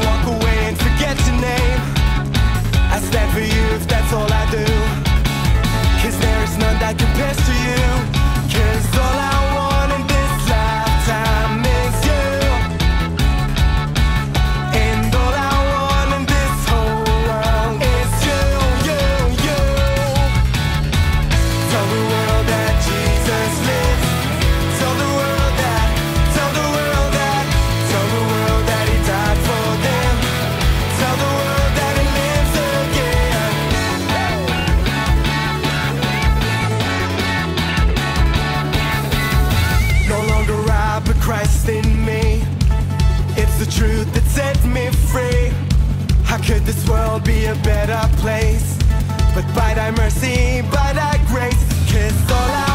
walk away and forget your name. I stand for you if that's all I do, 'cause there is none that compares to you. 'Cause all I want in this lifetime is you, and all I want in this whole world is you, you, you. Tell the world that Jesus lives. Tell the world that, tell the world that, tell the world that he died for them. Tell the world that he lives again. No longer I, but Christ in me. It's the truth that set me free. How could this world be a better place? But by thy mercy, by thy grace, 'cause all I